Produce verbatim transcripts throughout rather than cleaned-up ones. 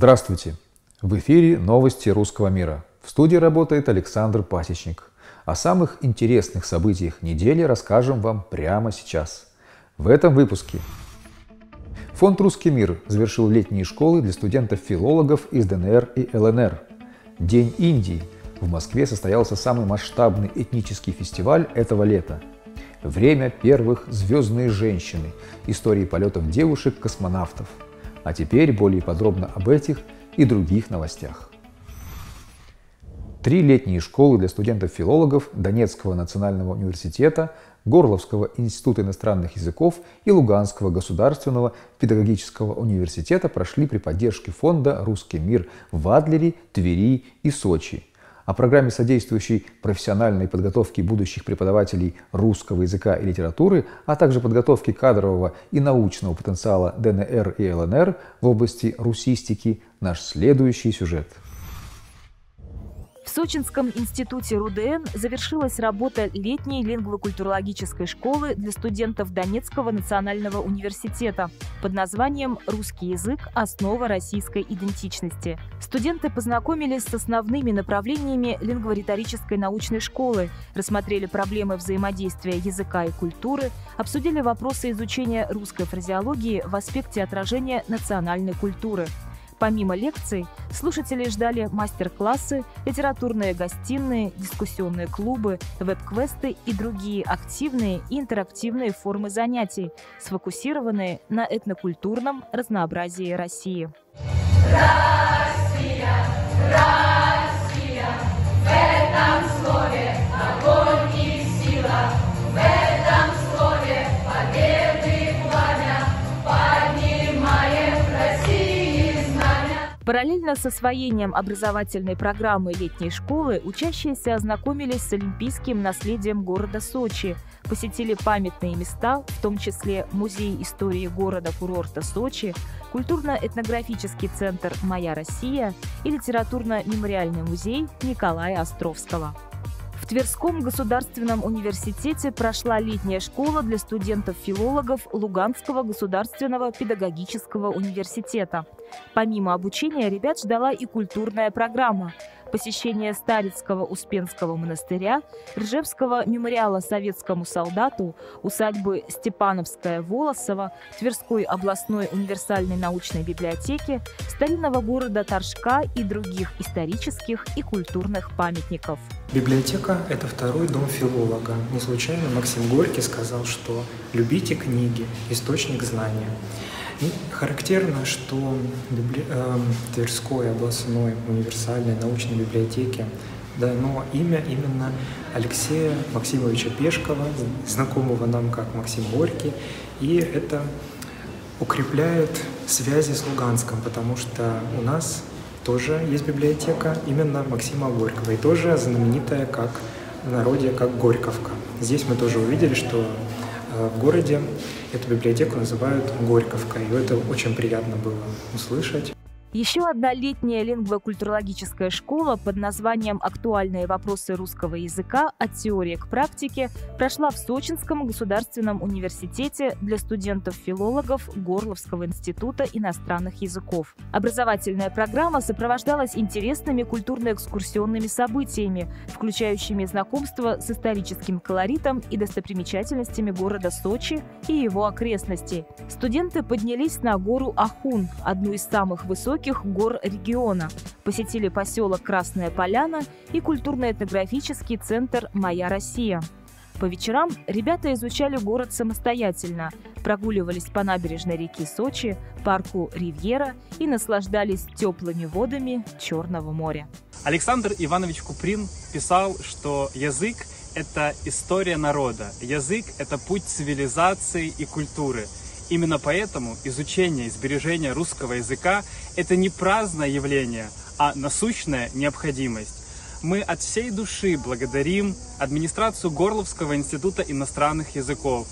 Здравствуйте! В эфире новости русского мира. В студии работает Александр Пасечник. О самых интересных событиях недели расскажем вам прямо сейчас. В этом выпуске. Фонд «Русский мир» завершил летние школы для студентов-филологов из ДНР и ЛНР. День Индии. В Москве состоялся самый масштабный этнический фестиваль этого лета. Время первых «Звездные женщины». Истории полетов девушек-космонавтов. А теперь более подробно об этих и других новостях. Три летние школы для студентов-филологов Донецкого национального университета, Горловского института иностранных языков и Луганского государственного педагогического университета прошли при поддержке фонда «Русский мир» в Адлере, Твери и Сочи. О программе, содействующей профессиональной подготовке будущих преподавателей русского языка и литературы, а также подготовке кадрового и научного потенциала ДНР и ЛНР в области русистики, наш следующий сюжет. В Сочинском институте РУДН завершилась работа летней лингвокультурологической школы для студентов Донецкого национального университета под названием «Русский язык. Основа российской идентичности». Студенты познакомились с основными направлениями лингвориторической научной школы, рассмотрели проблемы взаимодействия языка и культуры, обсудили вопросы изучения русской фразеологии в аспекте отражения национальной культуры. Помимо лекций, слушатели ждали мастер-классы, литературные гостиные, дискуссионные клубы, веб-квесты и другие активные и интерактивные формы занятий, сфокусированные на этнокультурном разнообразии России. Россия, Россия, в этом слове огонь и сила, в этом слове победы пламя, поднимаем Россию. Параллельно с освоением образовательной программы летней школы учащиеся ознакомились с олимпийским наследием города Сочи, посетили памятные места, в том числе Музей истории города-курорта Сочи, культурно-этнографический центр «Моя Россия» и литературно-мемориальный музей Николая Островского. В Тверском государственном университете прошла летняя школа для студентов-филологов Луганского государственного педагогического университета. Помимо обучения ребят ждала и культурная программа. Посещение Старицкого Успенского монастыря, Ржевского мемориала советскому солдату, усадьбы Степановская-Волосово, Тверской областной универсальной научной библиотеки, старинного города Торжка и других исторических и культурных памятников. Библиотека – это второй дом филолога. Не случайно Максим Горький сказал, что «любите книги, источник знания». И характерно, что библи... э, Тверской областной универсальной научной библиотеке дано имя именно Алексея Максимовича Пешкова, знакомого нам как Максим Горький, и это укрепляет связи с Луганском, потому что у нас тоже есть библиотека именно Максима Горького, и тоже знаменитая как в народе как Горьковка. Здесь мы тоже увидели, что в городе эту библиотеку называют Горьковкой, и это очень приятно было услышать. Еще одна летняя лингвокультурологическая школа под названием «Актуальные вопросы русского языка. От теории к практике» прошла в Сочинском государственном университете для студентов-филологов Горловского института иностранных языков. Образовательная программа сопровождалась интересными культурно-экскурсионными событиями, включающими знакомство с историческим колоритом и достопримечательностями города Сочи и его окрестностей. Студенты поднялись на гору Ахун, одну из самых высоких гор региона, посетили поселок Красная Поляна и культурно-этнографический центр «Моя Россия». По вечерам ребята изучали город самостоятельно, прогуливались по набережной реки Сочи, парку Ривьера и наслаждались теплыми водами Черного моря. Александр Иванович Куприн писал, что язык – это история народа, язык – это путь цивилизации и культуры. Именно поэтому изучение и сбережение русского языка – это не праздное явление, а насущная необходимость. Мы от всей души благодарим администрацию Горловского института иностранных языков,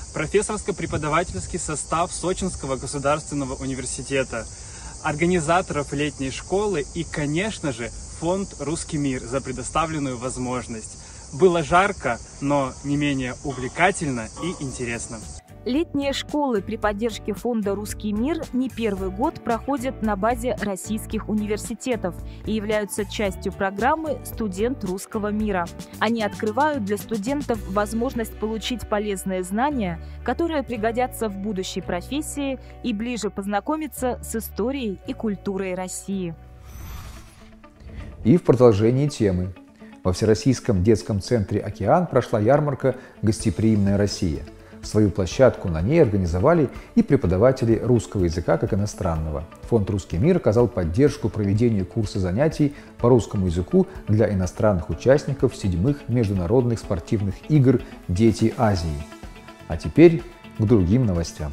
профессорско-преподавательский состав Сочинского государственного университета, организаторов летней школы и, конечно же, фонд «Русский мир» за предоставленную возможность. Было жарко, но не менее увлекательно и интересно. Летние школы при поддержке фонда «Русский мир» не первый год проходят на базе российских университетов и являются частью программы «Студент русского мира». Они открывают для студентов возможность получить полезные знания, которые пригодятся в будущей профессии, и ближе познакомиться с историей и культурой России. И в продолжении темы. Во Всероссийском детском центре «Океан» прошла ярмарка «Гостеприимная Россия». Свою площадку на ней организовали и преподаватели русского языка как иностранного. Фонд «Русский мир» оказал поддержку проведению курса занятий по русскому языку для иностранных участников седьмых международных спортивных игр «Дети Азии». А теперь к другим новостям.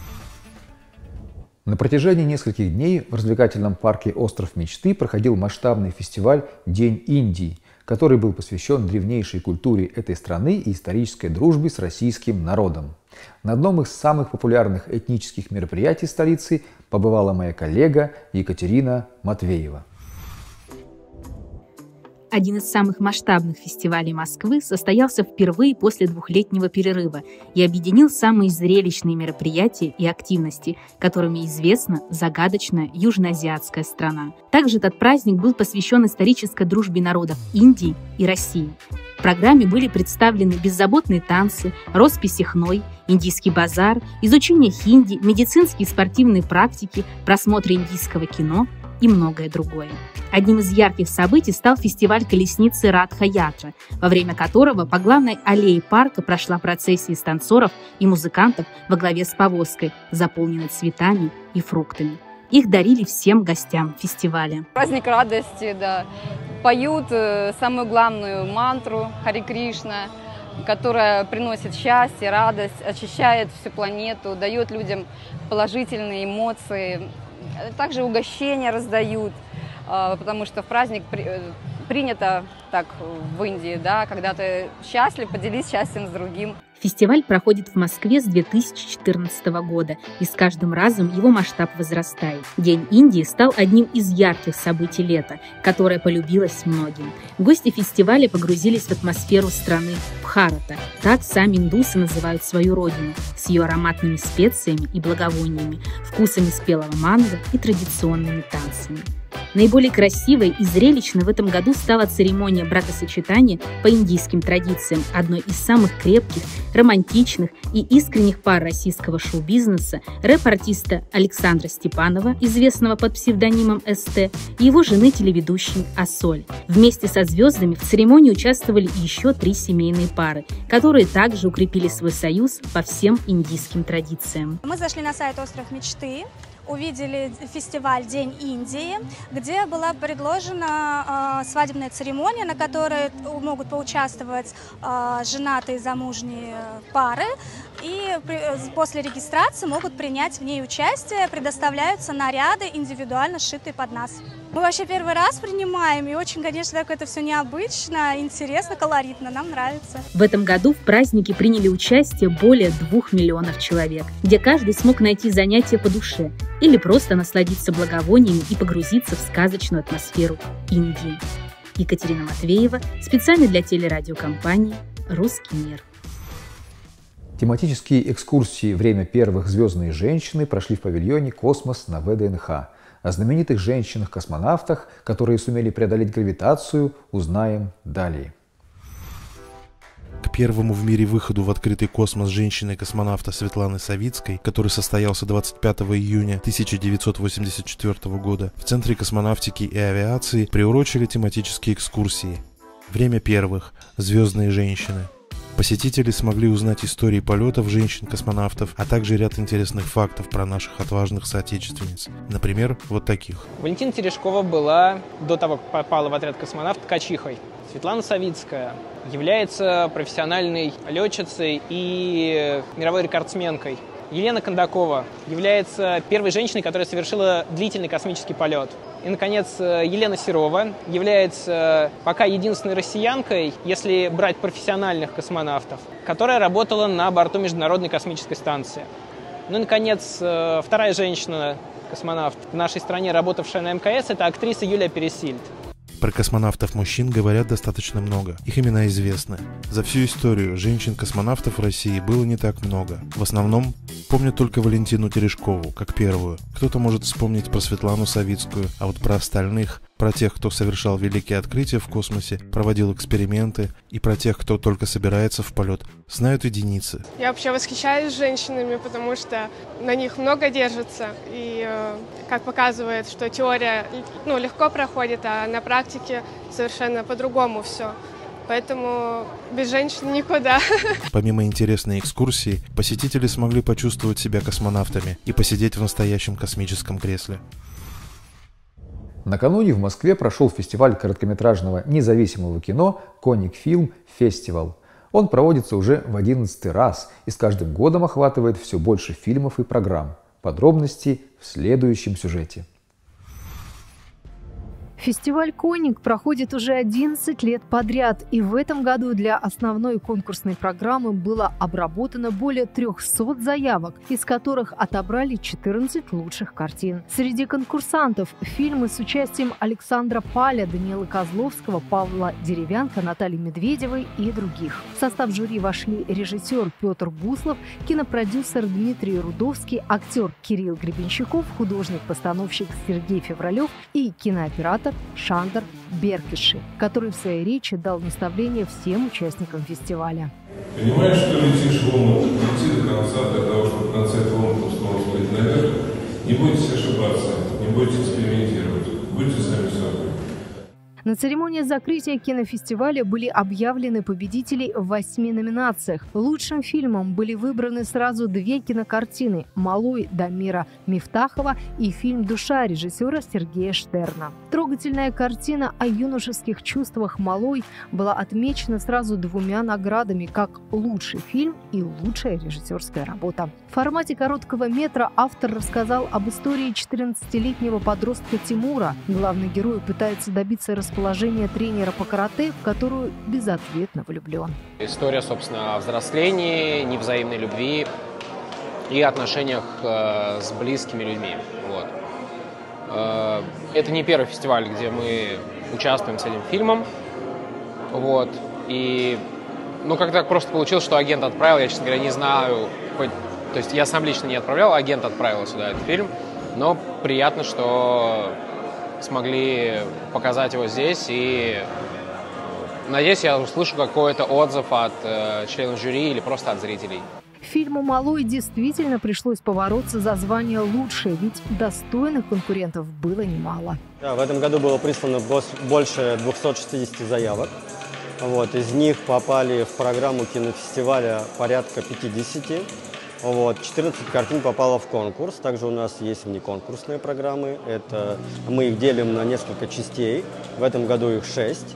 На протяжении нескольких дней в развлекательном парке «Остров мечты» проходил масштабный фестиваль «День Индии», который был посвящен древнейшей культуре этой страны и исторической дружбе с российским народом. На одном из самых популярных этнических мероприятий столицы побывала моя коллега Екатерина Матвеева. Один из самых масштабных фестивалей Москвы состоялся впервые после двухлетнего перерыва и объединил самые зрелищные мероприятия и активности, которыми известна загадочная южноазиатская страна. Также этот праздник был посвящен исторической дружбе народов Индии и России. В программе были представлены беззаботные танцы, росписи хной, индийский базар, изучение хинди, медицинские и спортивные практики, просмотр индийского кино и многое другое. Одним из ярких событий стал фестиваль колесницы Радха-ятра, во время которого по главной аллее парка прошла процессия из танцоров и музыкантов во главе с повозкой, заполненной цветами и фруктами. Их дарили всем гостям фестиваля. Праздник радости, да. Поют самую главную мантру Хари Кришна, которая приносит счастье, радость, очищает всю планету, дает людям положительные эмоции. Также угощения раздают, потому что в праздник принято так в Индии, да, когда ты счастлив, поделись счастьем с другим. Фестиваль проходит в Москве с две тысячи четырнадцатого года, и с каждым разом его масштаб возрастает. День Индии стал одним из ярких событий лета, которое полюбилось многим. Гости фестиваля погрузились в атмосферу страны Бхарата. Так сами индусы называют свою родину, с ее ароматными специями и благовониями, вкусами спелого манго и традиционными танцами. Наиболее красивой и зрелищной в этом году стала церемония бракосочетания по индийским традициям, одной из самых крепких, романтичных и искренних пар российского шоу-бизнеса, рэп-артиста Александра Степанова, известного под псевдонимом эс тэ, и его жены телеведущей Ассоль. Вместе со звездами в церемонии участвовали еще три семейные пары, которые также укрепили свой союз по всем индийским традициям. Мы зашли на сайт «Остров мечты», увидели фестиваль «День Индии», где была предложена э, свадебная церемония, на которой могут поучаствовать э, женатые замужние пары, и при, после регистрации могут принять в ней участие, предоставляются наряды, индивидуально сшитые под нас. Мы вообще первый раз принимаем, и очень, конечно, так это все необычно, интересно, колоритно, нам нравится. В этом году в празднике приняли участие более двух миллионов человек, где каждый смог найти занятие по душе или просто насладиться благовониями и погрузиться в сказочную атмосферу Индии. Екатерина Матвеева, специально для телерадиокомпании «Русский мир». Тематические экскурсии «Время первых звездные женщины» прошли в павильоне «Космос» на вэ дэ эн ха. О знаменитых женщинах-космонавтах, которые сумели преодолеть гравитацию, узнаем далее. К первому в мире выходу в открытый космос женщины-космонавта Светланы Савицкой, который состоялся двадцать пятого июня тысяча девятьсот восемьдесят четвёртого года, в Центре космонавтики и авиации приурочили тематические экскурсии. Время первых. Звездные женщины. Посетители смогли узнать истории полетов женщин-космонавтов, а также ряд интересных фактов про наших отважных соотечественниц. Например, вот таких. Валентина Терешкова была, до того, как попала в отряд космонавт, ткачихой. Светлана Савицкая является профессиональной летчицей и мировой рекордсменкой. Елена Кондакова является первой женщиной, которая совершила длительный космический полет. И, наконец, Елена Серова является пока единственной россиянкой, если брать профессиональных космонавтов, которая работала на борту Международной космической станции. Ну и, наконец, вторая женщина-космонавт в нашей стране, работавшая на эм ка эс, это актриса Юлия Пересильд. Про космонавтов-мужчин говорят достаточно много. Их имена известны. За всю историю женщин-космонавтов в России было не так много. В основном помнят только Валентину Терешкову, как первую. Кто-то может вспомнить про Светлану Савицкую, а вот про остальных, про тех, кто совершал великие открытия в космосе, проводил эксперименты, и про тех, кто только собирается в полет, знают единицы. Я вообще восхищаюсь женщинами, потому что на них много держится. И э, как показывает, что теория ну, легко проходит, а на практике совершенно по-другому все. Поэтому без женщин никуда. Помимо интересной экскурсии, посетители смогли почувствовать себя космонавтами и посидеть в настоящем космическом кресле. Накануне в Москве прошел фестиваль короткометражного независимого кино «Коник Фильм Фестивал». Он проводится уже в одиннадцатый раз и с каждым годом охватывает все больше фильмов и программ. Подробности в следующем сюжете. Фестиваль «Коник» проходит уже одиннадцать лет подряд, и в этом году для основной конкурсной программы было обработано более трехсот заявок, из которых отобрали четырнадцать лучших картин. Среди конкурсантов фильмы с участием Александра Паля, Даниила Козловского, Павла Деревянко, Натальи Медведевой и других. В состав жюри вошли режиссер Петр Буслов, кинопродюсер Дмитрий Рудовский, актер Кирилл Гребенщиков, художник-постановщик Сергей Февралев и кинооператор Шандор Беркиши, который в своей речи дал наставление всем участникам фестиваля. Понимаешь, что летишь в омут, лети до конца, для того, чтобы в конце этого омута снова всплыть наверх. Не бойтесь ошибаться, не бойтесь экспериментировать, будьте сами собой. На церемонии закрытия кинофестиваля были объявлены победители в восьми номинациях. Лучшим фильмом были выбраны сразу две кинокартины «Малой» Дамира Мифтахова и фильм «Душа» режиссера Сергея Штерна. Трогательная картина о юношеских чувствах «Малой» была отмечена сразу двумя наградами как лучший фильм и лучшая режиссерская работа. В формате короткого метра автор рассказал об истории четырнадцатилетнего подростка Тимура. Главный герой пытается добиться расположения положение тренера по карате, в которую безответно влюблен. История, собственно, о взрослении, невзаимной любви и отношениях э, с близкими людьми. Вот. Э, это не первый фестиваль, где мы участвуем с этим фильмом. Вот. И ну, как так просто получилось, что агент отправил, я, честно говоря, не знаю. Хоть, то есть я сам лично не отправлял, агент отправил сюда этот фильм. Но приятно, что смогли показать его здесь, и надеюсь, я услышу какой-то отзыв от э, членов жюри или просто от зрителей. Фильму «Малой» действительно пришлось побороться за звание «Лучшее», ведь достойных конкурентов было немало. Да, в этом году было прислано больше двухсот шестидесяти заявок. Вот, из них попали в программу кинофестиваля порядка пятидесяти. Вот, четырнадцать картин попало в конкурс. Также у нас есть внеконкурсные программы. Это, мы их делим на несколько частей. В этом году их шесть.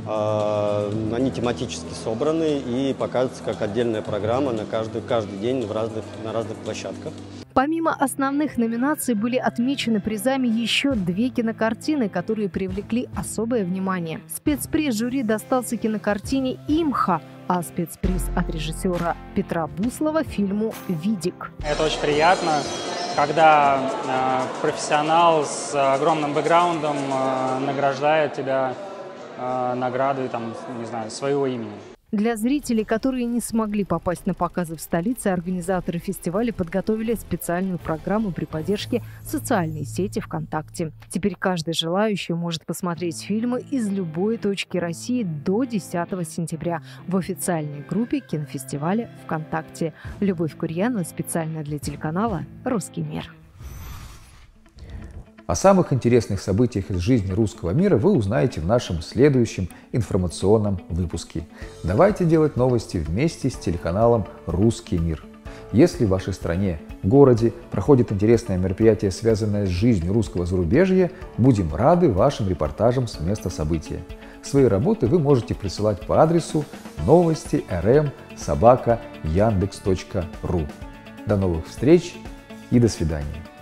Они тематически собраны и показываются как отдельная программа на каждый, каждый день в разных, на разных площадках. Помимо основных номинаций были отмечены призами еще две кинокартины, которые привлекли особое внимание. Спецприз жюри достался кинокартине «Имха», а спецприз от режиссера Петра Буслова фильму «Видик». Это очень приятно, когда э, профессионал с огромным бэкграундом э, награждает тебя э, наградой, там, не знаю, своего имени. Для зрителей, которые не смогли попасть на показы в столице, организаторы фестиваля подготовили специальную программу при поддержке социальной сети ВКонтакте. Теперь каждый желающий может посмотреть фильмы из любой точки России до десятого сентября в официальной группе кинофестиваля ВКонтакте. Любовь Курьянова специально для телеканала «Русский мир». О самых интересных событиях из жизни русского мира вы узнаете в нашем следующем информационном выпуске. Давайте делать новости вместе с телеканалом «Русский мир». Если в вашей стране, городе проходит интересное мероприятие, связанное с жизнью русского зарубежья, будем рады вашим репортажам с места события. Свои работы вы можете присылать по адресу новости эр эм собака яндекс точка ру. До новых встреч и до свидания.